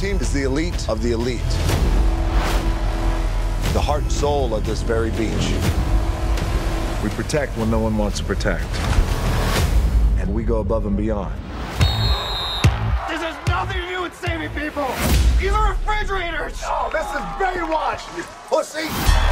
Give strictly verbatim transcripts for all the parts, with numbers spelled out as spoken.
team is the elite of the elite. The heart and soul of this very beach. We protect when no one wants to protect. And we go above and beyond. This has nothing to do with saving people! These are refrigerators! Oh, this is Baywatch, you pussy!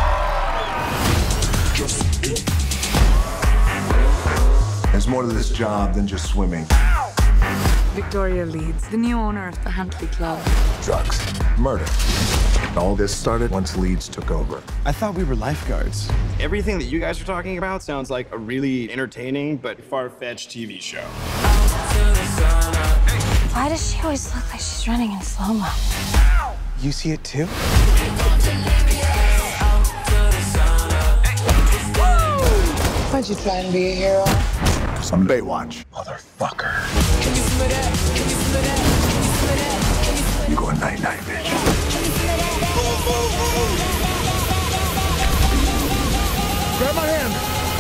There's more to this job than just swimming. Victoria Leeds, the new owner of the Huntley Club. Drugs, murder. All this started once Leeds took over. I thought we were lifeguards. Everything that you guys are talking about sounds like a really entertaining but far-fetched T V show. Why does she always look like she's running in slow-mo? You see it too? Why'd you try and be a hero? Some Baywatch, motherfucker. You go night-night, bitch. Grab my hand.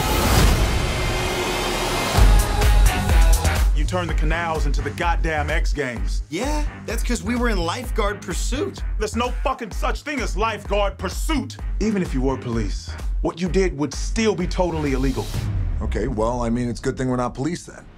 You turned the canals into the goddamn X Games. Yeah, that's because we were in lifeguard pursuit. There's no fucking such thing as lifeguard pursuit. Even if you were police, what you did would still be totally illegal. Okay, well, I mean, it's a good thing we're not police then.